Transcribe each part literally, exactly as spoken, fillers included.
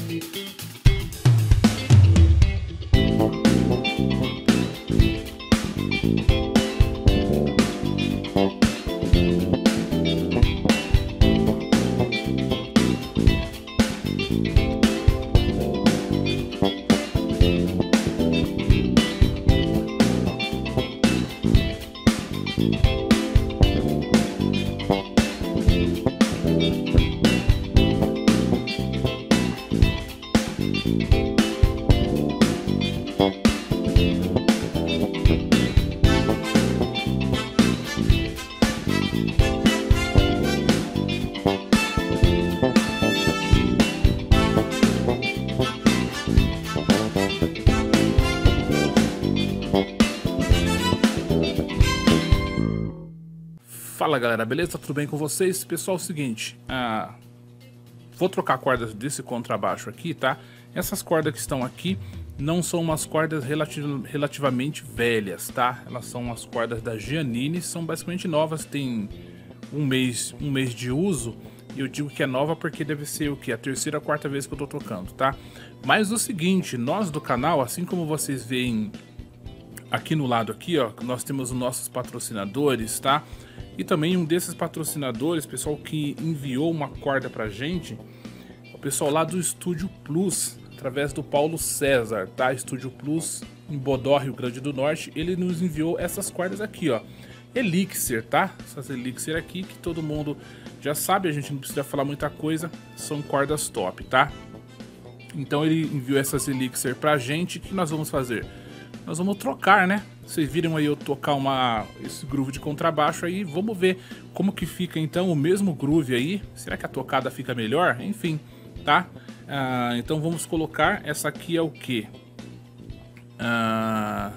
Fala galera, beleza? Tudo bem com vocês? Pessoal, é o seguinte, ah, vou trocar cordas desse contrabaixo aqui, tá? Essas cordas que estão aqui não são umas cordas relativ relativamente velhas, tá? Elas são as cordas da Giannini, são basicamente novas, tem um mês, um mês de uso. E eu digo que é nova porque deve ser o que? A terceira ou quarta vez que eu tô tocando, tá? Mas o seguinte, nós do canal, assim como vocês veem aqui no lado aqui, ó, nós temos os nossos patrocinadores, tá? E também um desses patrocinadores, pessoal que enviou uma corda pra gente, o pessoal lá do Estúdio Plus, através do Paulo César, tá? Estúdio Plus em Bodó, Rio Grande do Norte, ele nos enviou essas cordas aqui, ó. Elixir, tá? Essas Elixir aqui que todo mundo já sabe, a gente não precisa falar muita coisa, são cordas top, tá? Então ele enviou essas Elixir pra gente, o que nós vamos fazer? Nós vamos trocar, né? Vocês viram aí eu tocar uma, esse groove de contrabaixo aí, vamos ver como que fica então o mesmo groove aí. Será que a tocada fica melhor? Enfim, tá? Ah, então vamos colocar, essa aqui é o que? Ah,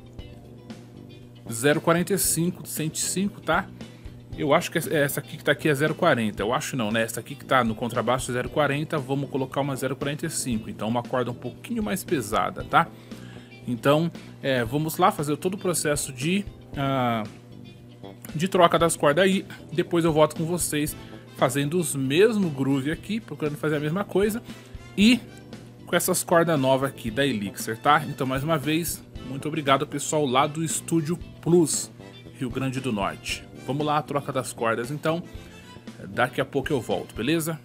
zero quarenta e cinco, cento e cinco, tá? Eu acho que essa aqui que tá aqui é zero quarenta, eu acho não, né? Essa aqui que tá no contrabaixo é zero quarenta, vamos colocar uma zero quarenta e cinco, então uma corda um pouquinho mais pesada, tá? Então, é, vamos lá fazer todo o processo de, uh, de troca das cordas aí. Depois eu volto com vocês fazendo os mesmos groove aqui, procurando fazer a mesma coisa. E com essas cordas novas aqui da Elixir, tá? Então, mais uma vez, muito obrigado pessoal lá do Estúdio Plus, Rio Grande do Norte. Vamos lá, a troca das cordas, então. Daqui a pouco eu volto, beleza?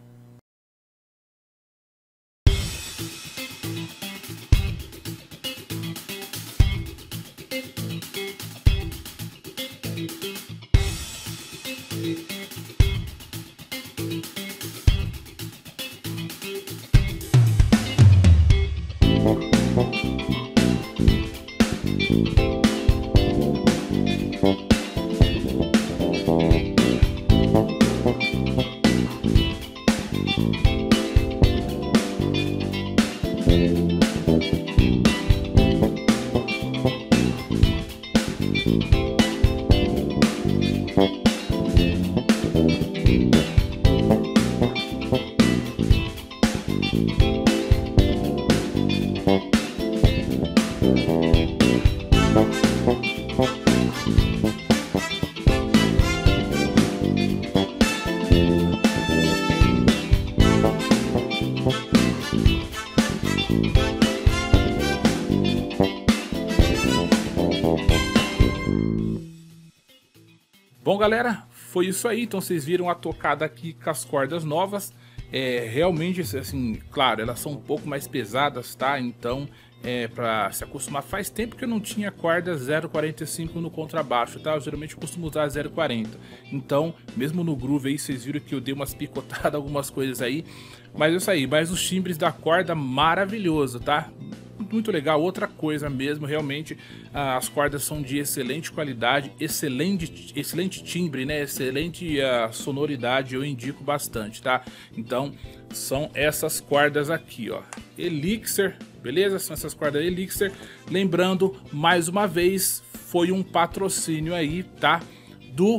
Bom galera, foi isso aí, então vocês viram a tocada aqui com as cordas novas. É, realmente, assim, claro, elas são um pouco mais pesadas, tá? Então, é, pra se acostumar, faz tempo que eu não tinha corda zero quarenta e cinco no contrabaixo, tá? Eu geralmente costumo usar zero quarenta. Então, mesmo no groove aí, vocês viram que eu dei umas picotadas, algumas coisas aí. Mas é isso aí, mas os timbres da corda, maravilhoso, tá? Muito legal, outra coisa mesmo, realmente as cordas são de excelente qualidade, excelente, excelente timbre, né? Excelente uh, sonoridade, eu indico bastante, tá? Então são essas cordas aqui, ó, Elixir, beleza? São essas cordas Elixir. Lembrando, mais uma vez, foi um patrocínio aí, tá? Do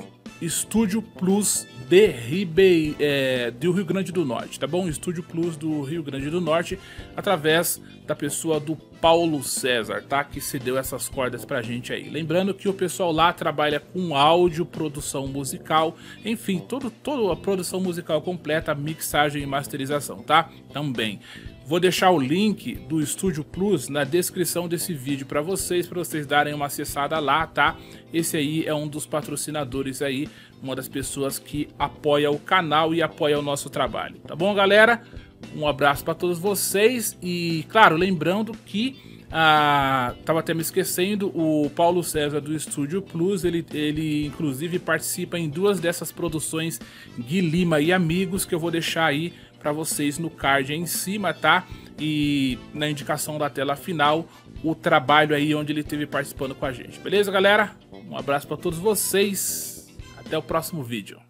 Estúdio Plus de Ribe... é, do Rio Grande do Norte, tá bom? Estúdio Plus do Rio Grande do Norte, através da pessoa do Paulo César, tá? Que cedeu essas cordas pra gente aí. Lembrando que o pessoal lá trabalha com áudio, produção musical, enfim, todo, toda a produção musical completa, mixagem e masterização, tá? Também. Vou deixar o link do Estúdio Plus na descrição desse vídeo para vocês, para vocês darem uma acessada lá, tá? Esse aí é um dos patrocinadores aí, uma das pessoas que apoia o canal e apoia o nosso trabalho, tá bom, galera? Um abraço para todos vocês e, claro, lembrando que ah, tava até me esquecendo, o Paulo César do Estúdio Plus, ele, ele inclusive participa em duas dessas produções, Gui Lima e Amigos, que eu vou deixar aí para vocês no card aí em cima, tá? E na indicação da tela final, o trabalho aí onde ele esteve participando com a gente. Beleza, galera? Um abraço para todos vocês. Até o próximo vídeo.